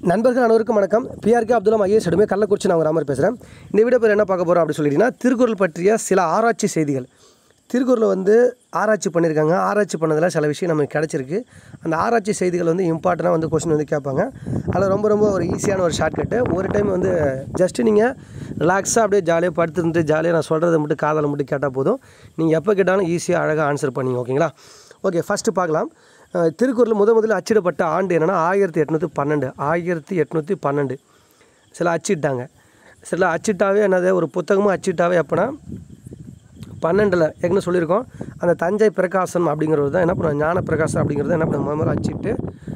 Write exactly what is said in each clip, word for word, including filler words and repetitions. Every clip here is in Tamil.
நண்பர்கள் அனைவருக்கும் வணக்கம். பிஆர்கே அப்துல்லாம் ஐஏஎஸ் அடிமை கள்ளக்குறிச்சி நான் ராமர் பேசுகிறேன். இந்த வீடியோ பேர் என்ன பார்க்க போகிறோம் அப்படின்னு சொல்லிட்டீங்கன்னா, திருக்குறள் பற்றிய சில ஆராய்ச்சி செய்திகள். திருக்குறளை வந்து ஆராய்ச்சி பண்ணியிருக்காங்க. ஆராய்ச்சி பண்ணதில் சில விஷயம் நமக்கு கிடச்சிருக்கு. அந்த ஆராய்ச்சி செய்திகள் வந்து இம்பார்ட்டனாக வந்து கொஸ்டின் வந்து கேட்பாங்க. அதில் ரொம்ப ரொம்ப ஒரு ஈஸியான ஒரு ஷார்ட்கட்டு. ஒரு டைம் வந்து ஜஸ்ட்டு நீங்கள் ரிலாக்ஸாக அப்படியே ஜாலியாக படுத்துருந்து ஜாலியாக நான் சொல்கிறத மட்டும் காதலை மட்டும் கேட்டால் போதும். நீங்கள் எப்போ கேட்டாலும் ஈஸியாக அழகாக ஆன்சர் பண்ணிங்க. ஓகேங்களா? ஓகே, ஃபஸ்ட்டு பார்க்கலாம். திருக்குறள் முத முதல்ல அச்சிடப்பட்ட ஆண்டு என்னென்னா ஆயிரத்தி எட்நூற்றி பன்னெண்டு ஆயிரத்தி எட்நூற்றி பன்னெண்டு சில அச்சிட்டாங்க. சில அச்சிட்டாவே என்னது ஒரு புத்தகமும் அச்சிட்டாவே எப்போனா பன்னெண்டில் ஏற்கனவே சொல்லியிருக்கோம். அந்த தஞ்சை பிரகாசம் அப்படிங்கிறது தான் என்ன பண்ணுவோம், ஞான பிரகாசம் அப்படிங்கிறது என்ன பண்ணுவோம், முதல்ல அச்சிட்டு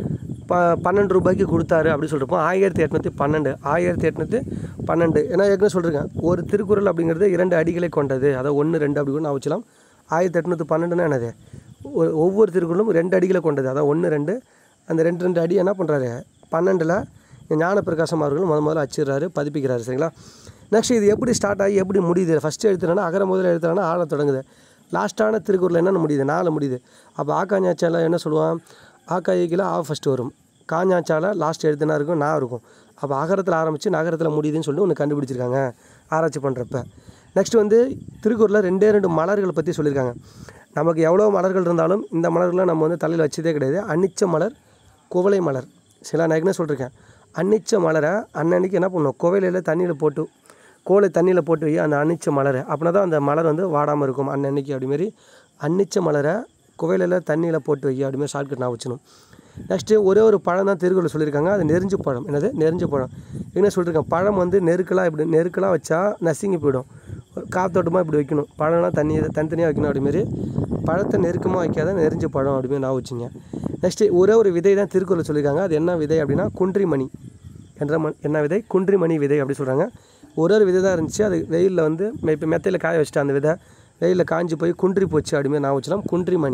ப பன்னெண்டு ரூபாய்க்கு கொடுத்தாரு அப்படின்னு சொல்லியிருப்போம். ஆயிரத்தி எட்நூற்றி பன்னெண்டு ஆயிரத்தி எட்நூற்றி பன்னெண்டு ஏன்னா ஏற்கனவே சொல்லியிருக்கேன். ஒரு திருக்குறள் அப்படிங்கிறது இரண்டு அடிகளை கொண்டது. அதை ஒன்று ரெண்டு அப்படி கூட நான் வச்சலாம். ஆயிரத்தி எட்நூற்றி பன்னெண்டுன்னா என்னது, ஒவ்வொரு திருக்குறளும் ரெண்டு அடிகளை கொண்டது. அதான் ஒன்று ரெண்டு அந்த ரெண்டு ரெண்டு அடி என்ன பண்ணுறாரு, பன்னெண்டில் ஞான பிரகாசம் அவர்கள் முத முதல்ல அச்சிடுறாரு, பதிப்பிக்கிறாரு. சரிங்களா? நெக்ஸ்ட் இது எப்படி ஸ்டார்ட் ஆகி எப்படி முடியுது? ஃபஸ்ட்டு எழுத்துனா அகர முதல்ல எழுத்துனா ஆள தொடங்குது. லாஸ்ட்டான திருக்குறள் என்னென்ன முடியுது, நாலு முடியுது. அப்போ ஆக்காஞ்சாச்சால என்ன சொல்லுவான், ஆக்காய்க்கில் ஆ ஃபஸ்ட்டு வரும். காஞ்சாச்சால லாஸ்ட் எழுத்துனா இருக்கும், நான் இருக்கும். அப்போ அகரத்தில் ஆரம்பித்து நகரத்தில் முடியுதுன்னு சொல்லி ஒன்று கண்டுபிடிச்சிருக்காங்க ஆராய்ச்சி பண்ணுறப்ப. நெக்ஸ்ட் வந்து திருக்குறளில் ரெண்டே ரெண்டு மலர்கள் பற்றி சொல்லியிருக்காங்க. நமக்கு எவ்வளோ மலர்கள் இருந்தாலும் இந்த மலர்களை நம்ம வந்து தலையில் வச்சதே கிடையாது. அன்னிச்ச மலர், குவளை மலர். சில நான் என்ன சொல்லியிருக்கேன், அன்னிச்ச மலரை அன்னன்னைக்கு என்ன பண்ணணும், குவளையில் தண்ணியில் போட்டு கோலை தண்ணியில் போட்டு வை அந்த அன்னிச்ச மலரை. அப்படின்னா தான் அந்த மலர் வந்து வாடாமல் இருக்கும் அன்னன்னைக்கு. அப்படிமாரி அன்னிச்ச மலரை குவளையில் தண்ணியில் போட்டு வை அப்படிமாரி ஷார்ட்கட் நான் வச்சணும். நெக்ஸ்ட்டு ஒரே ஒரு பழம் தான் திருக்குறள் சொல்லியிருக்காங்க. அது நெருஞ்சு பழம். என்னது, நெருஞ்சு பழம். என்ன சொல்லியிருக்கேன், பழம் வந்து நெருக்கலாக இப்படி நெருக்கலாக வச்சா நசுங்கி போயிடும். காத்தோட்டமாக இப்படி வைக்கணும். பழம்லாம் தண்ணி தனித்தனியாக வைக்கணும். அப்படிமாரி பழத்தை நெருக்கமாக வைக்காத நெருஞ்ச பழம் அப்படிமாரி நான் வச்சுங்க. நெக்ஸ்ட்டு ஒரே ஒரு விதை தான் திருக்குறள் சொல்லியிருக்காங்க. அது என்ன விதை அப்படின்னா குன்றிமணி என்ற மண் என்ன விதை, குன்றிமணி விதை அப்படி சொல்கிறாங்க. ஒரு ஒரு விதை தான் இருந்துச்சு. அது வெயிலில் வந்து இப்போ மெத்தையில் காய வச்சுட்டு அந்த விதை வெயிலில் காஞ்சி போய் குன்றி போச்சு அப்படிமாரி நான் வச்சலாம். குன்றிமணி.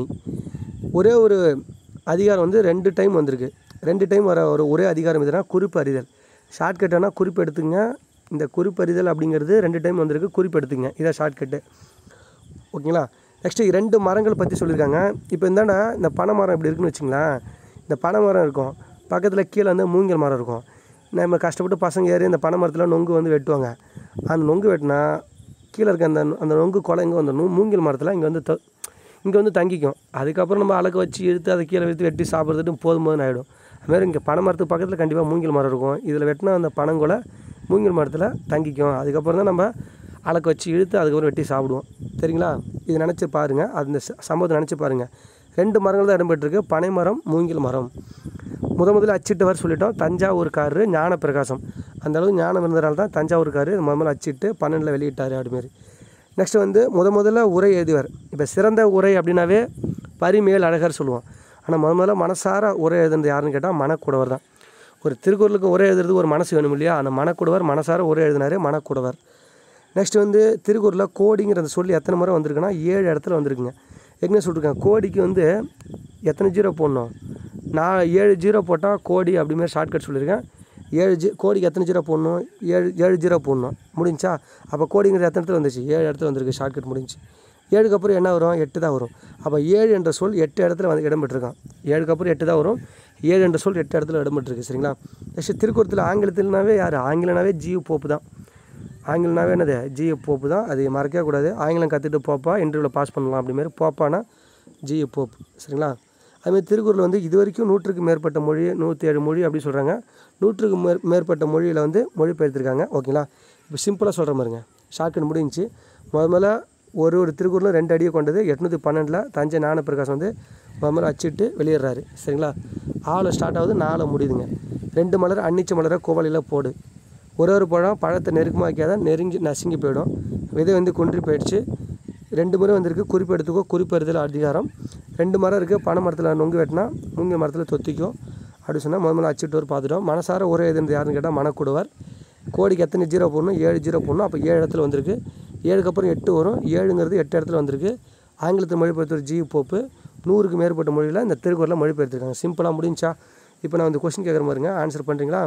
ஒரே ஒரு அதிகாரம் வந்து ரெண்டு டைம் வந்திருக்கு. ரெண்டு டைம் வர ஒரு ஒரே அதிகாரம் எதுனா குறிப்பு அறிதல். ஷார்ட்கட்டானா குறிப்பு எடுத்துங்க. இந்த குறிப்பறிதல் அப்படிங்கிறது ரெண்டு டைம் வந்திருக்கு, குறிப்பு எடுத்துங்க. இதான் ஷார்ட்கட்டு. ஓகேங்களா? நெக்ஸ்ட்டு ரெண்டு மரங்கள் பற்றி சொல்லியிருக்காங்க. இப்போ இந்தாண்டா இந்த பனை மரம் இப்படி இருக்குன்னு வச்சுங்களேன். இந்த பனை மரம் இருக்கும், பக்கத்தில் கீழே வந்து மூங்கில் மரம் இருக்கும். நம்ம கஷ்டப்பட்டு பசங்க ஏறி இந்த பனை மரத்தில் நொங்கு வந்து வெட்டுவாங்க. அந்த நொங்கு வெட்டினா கீழே இருக்க அந்த அந்த நொங்கு கொலை இங்கே வந்துடணும். மூங்கில் மரத்தில் இங்கே வந்து த இங்கே வந்து தங்கிக்கும். அதுக்கப்புறம் நம்ம அலக்க வச்சு இழுத்து அதை கீழே எடுத்து வெட்டி சாப்பிட்றதுட்டு போதும் போதுன்னு ஆகிடும். அதுமாதிரி இங்கே பனை மரத்துக்கு பக்கத்தில் கண்டிப்பாக மூங்கில் மரம் இருக்கும். இதில் வெட்டினா அந்த பனங்கொலை மூங்கில் மரத்தில் தங்கிக்கும். அதுக்கப்புறம் தான் நம்ம அலக்க வச்சு இழுத்து அதுக்கப்புறம் வெட்டி சாப்பிடுவோம். சரிங்களா? இது நினச்சி பாருங்கள். அந்த சம்பவத்தை நினச்சி பாருங்கள். ரெண்டு மரங்கள் தான் இடம்பெற்றிருக்கு, பனை மரம், மூங்கில் மரம். முத முதல்ல அச்சிட்டவர் சொல்லிட்டோம், தஞ்சாவூர்காரரு ஞான பிரகாசம். அந்தளவுக்கு ஞானம் இருந்ததால் தான் தஞ்சாவூர்காரு முத முதல்ல அச்சிட்டு பன்னெண்டில் வெளியிட்டார் அப்படிமாரி. நெக்ஸ்ட்டு வந்து முத முதல்ல உரை எழுதுவார். இப்போ சிறந்த உரை அப்படின்னாவே பரிமேல் அழகர் சொல்லுவோம். ஆனால் முத முதல்ல மனசார உரை எழுதுனது யாருன்னு கேட்டால் மணக்குடவர் தான். ஒரு திருக்குறளுக்கு உரை எழுதுறதுக்கு ஒரு மனசு வேணும் இல்லையா? அந்த மணக்குடவர் மனசார உரை எழுதினார், மணக்குடவர். நெக்ஸ்ட் வந்து திருக்குறளில் கோடிங்கிற அந்த சொல்லி எத்தனை முறை வந்திருக்குன்னா ஏழு இடத்துல வந்திருக்குங்க. ஏற்கனவே சொல்லியிருக்கேன், கோடிக்கு வந்து எத்தனை ஜீரோ போடணும், நான் ஏழு ஜீரோ போட்டால் கோடி அப்படிமாரி ஷார்ட்கட் சொல்லியிருக்கேன். ஏழு ஜி கோடிக்கு எத்தனை ஜீரோ போடணும், ஏழு ஏழு ஜீரோ போடணும். முடிஞ்சா? அப்போ கோடிங்கிறது எத்தனை இடத்துல வந்துச்சு, ஏழு இடத்துல வந்திருக்கு. ஷார்ட்கட் முடிஞ்சு. ஏழுக்கு அப்புறம் என்ன வரும், எட்டு தான் வரும். அப்போ ஏழு என்ற சொல் எட்டு இடத்துல வந்து இடம்பெற்றிருக்கான். ஏழுக்கு அப்புறம் எட்டு தான் வரும். ஏழு என்ற சொல் எட்டு இடத்துல இடம்பெற்றிருக்கு. சரிங்களா? நெக்ஸ்ட் திருக்குறத்தில் ஆங்கிலத்தில்னாவே யார், ஆங்கிலனாவே ஜியு போப்பு தான். ஆங்கிலனாவே என்னது, ஜியு போப்பு தான். அது மறக்கவே கூடாது. ஆங்கிலம் கற்றுட்டு போப்பா இன்டர்வியூவில் பாஸ் பண்ணலாம் அப்படிமாரி போப்பானா ஜியு போப்பு. சரிங்களா? அதுமாதிரி திருக்குறள் வந்து இது வரைக்கும் நூற்றுக்கு மேற்பட்ட மொழி, நூற்றி ஏழு மொழி அப்படி சொல்கிறாங்க. நூற்றுக்கு மேற் மேற்பட்ட மொழியில் வந்து மொழிபெயர்த்திருக்காங்க. ஓகேங்களா? இப்போ சிம்பிளாக சொல்கிற மாதிரிங்க, ஷார்ட்கட் முடிஞ்சு. முத முதல்ல ஒரு ஒரு திருக்குறளும் ரெண்டு அடியை கொண்டது. எட்நூற்றி பன்னெண்டில் தஞ்சை ஞான பிரகாசம் வந்து முத முதல்ல அச்சிட்டு வெளியிடுறாரு. சரிங்களா? ஆளை ஸ்டார்ட் ஆகுது, நாளை முடியுதுங்க. ரெண்டு மலர் அன்னிச்ச மலரை கோவலையில் போடு. ஒரு ஒரு பழம் பழத்தை நெருக்கமாக வைக்காத நெருங்கி நசுங்கி போயிடும். விதை வந்து குன்றி போயிடுச்சு. ரெண்டு முறை வந்திருக்கு, குறிப்பு எடுத்துக்கோ, குறிப்பறிதல் அதிகாரம். ரெண்டு மரம் இருக்குது, பனை மரத்தில் நொங்கு வெட்டினா மூங்கில் மரத்தில் தொத்திக்கும் அப்படி சொன்னால் முத முதல்ல அச்சிட்டு ஒரு பார்த்துட்டோம். மனசார ஒரே எதுன்னு யாருன்னு கேட்டால் மணக்குடுவார். கோடிக்கு எத்தனை ஜீரோ போடணும், ஏழு ஜீரோ போடணும். அப்போ ஏழு இடத்துல வந்திருக்கு. ஏழுக்கு அப்புறம் எட்டு வரும். ஏழுங்கிறது எட்டு இடத்துல வந்திருக்கு. ஆங்கிலத்தில் மொழிபெயர்த்து ஜி போப்பு. நூறுக்கு மேற்பட்ட மொழியில் இந்த திருக்குறளில் மொழிபெயர்த்திருக்காங்க. சிம்பிளாக முடிஞ்சா? இப்போ நான் வந்து கொஸ்டின் கேட்குற மாதிரிங்க, ஆன்சர் பண்ணுறீங்களா?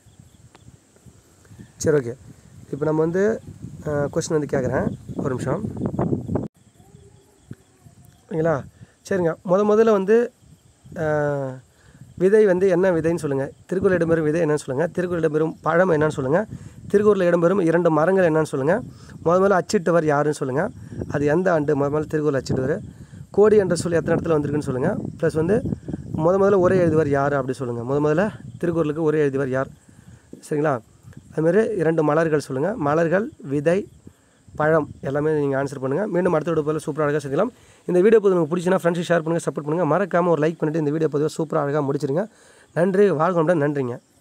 சரி, ஓகே. இப்போ நம்ம வந்து கொஸ்டின் வந்து கேட்குறேன், ஒரு நிமிஷம். ஓகேங்களா? சரிங்க. முத முதல்ல வந்து விதை வந்து என்ன விதைன்னு சொல்லுங்கள். திருக்குறள் இடம்பெறும் விதை என்னன்னு சொல்லுங்கள். திருக்குறள் இடம்பெறும் பழம் என்னன்னு சொல்லுங்கள். திருக்குறளில் இடம்பெறும் இரண்டு மரங்கள் என்னன்னு சொல்லுங்கள். முத முதல்ல அச்சிட்டவர் யாருன்னு சொல்லுங்கள். அது எந்த ஆண்டு முத முதல்ல திருக்குறள் அச்சிட்டவர். கோடி என்ற சொல் எத்தனை இடத்துல வந்திருக்குன்னு சொல்லுங்கள். ப்ளஸ் வந்து முத முதல்ல உரை எழுதுவர் யார் அப்படி சொல்லுங்கள். முத முதல்ல திருக்குறளுக்கு உரை எழுதுவர் யார், சரிங்களா. அதுமாதிரி இரண்டு மலர்கள் சொல்லுங்கள். மலர்கள், விதை, பழம் எல்லாமே நீங்கள் ஆன்சர் பண்ணுங்கள். மீண்டும் அடுத்த வீடியோ பதிவில் சூப்பராக அழகாக செஞ்சுக்கலாம். இந்த வீடியோ பதிவு உங்களுக்கு பிடிச்சினா ஃப்ரெண்ட்ஸுக்கு ஷேர் பண்ணுங்கள், சப்போர்ட் பண்ணுங்கள். மறக்காமல் ஒரு லைக் பண்ணிவிட்டு இந்த வீடியோ பதிவை சூப்பராக அழகாக முடிச்சிருங்க. நன்றி, வாழ்க்கை நன்றிங்க.